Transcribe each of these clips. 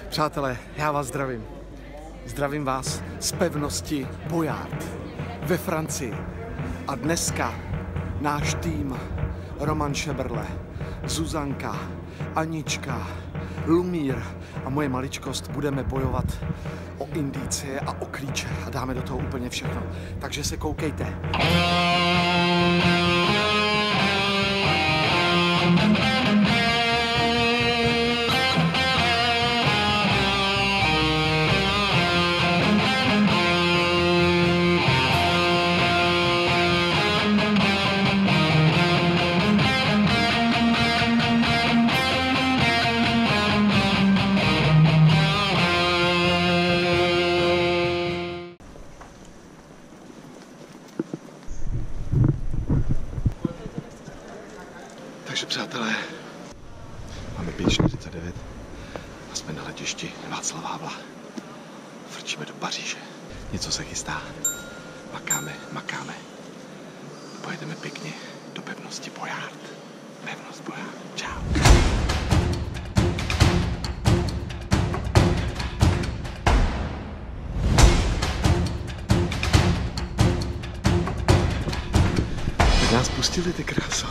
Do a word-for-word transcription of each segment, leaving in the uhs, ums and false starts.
Přátelé, já vás zdravím. Zdravím vás z pevnosti Boyard ve Francii. A dneska náš tým Roman Šeberle, Zuzanka, Anička, Lumír a moje maličkost budeme bojovat o indicie a o klíče a dáme do toho úplně všechno. Takže se koukejte. Takže přátelé, máme pět čtyřicet devět a jsme na letišti Václava Havla. Frčíme do Paříže. Něco se chystá. Makáme, makáme. Pojedeme pěkně do pevnosti Boyard. Pevnost Boyard. Čau. Tak nás pustili, ty kráso.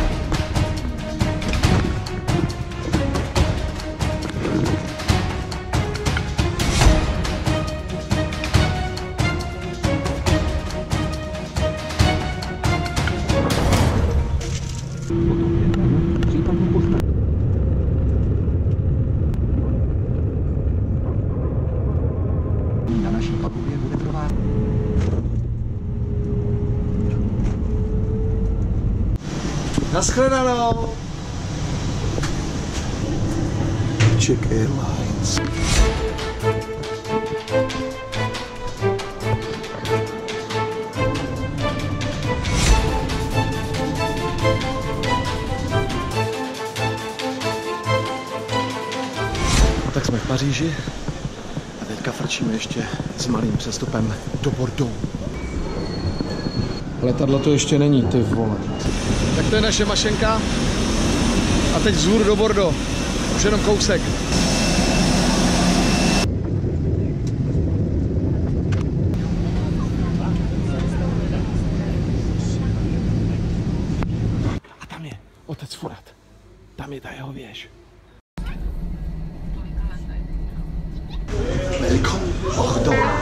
Na naší palubě bude provádět. Naschledanou! Czech Airlines. Tak jsme v Paříži a teďka frčíme ještě s malým přestupem do Bordeaux. Letadlo to ještě není, ty vole. Tak to je naše mašenka a teď vzhůru do Bordeaux. Už jenom kousek. A tam je otec Furat. Tam je ta jeho věž. Welcome, Bordeaux.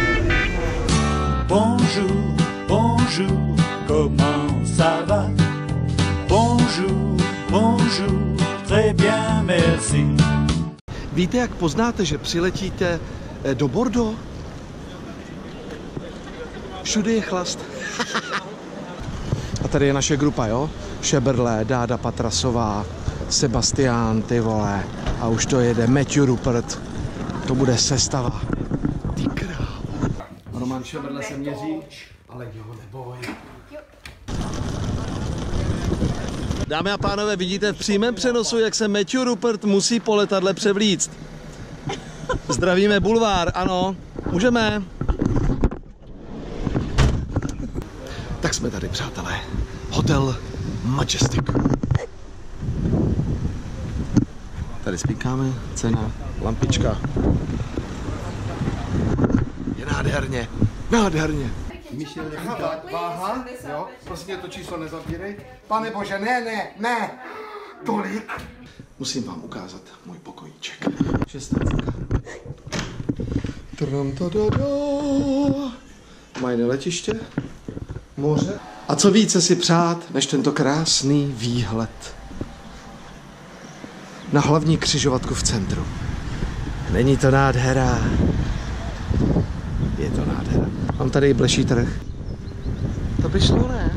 Bonjour, bonjour, comment ça va? Bonjour, bonjour, très bien, merci. Víte, jak poznáte, že přiletíte do Bordeaux? Všude je chlast. A tady je naše grupa, jo? Šeberle, Dáda Patrasová, Sebastián, ty vole. A už to jede Matthew Rupert. To bude sestava. Ty krávo. Roman Šeberle se měří, ale jo, neboj. Dámy a pánové, vidíte v přímém přenosu, jak se Matthew Rupert musí po letadle převlíct. Zdravíme bulvár, ano, můžeme. Tak jsme tady, přátelé. Hotel Majestic. Tady spíkáme, cena, lampička. Je nádherně, nádherně. Váha, jo, prostě to číslo nezabírej. Pane bože, ne, ne, ne, tolik. Musím vám ukázat můj pokojíček. Šestnáctka. Majné letiště, moře. A co více si přát, než tento krásný výhled na hlavní křižovatku v centru. Není to nádhera. Je to nádhera. Mám tady i bleší trh. To by šlo, ne?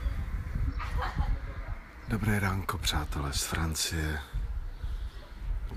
Dobré ránko, přátelé z Francie.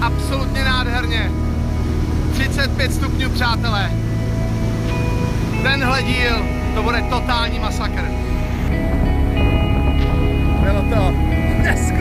absolutně nádherně. třicet pět stupňů, přátelé. Tenhle díl, to bude totální masakr. Bylo to neskutečné.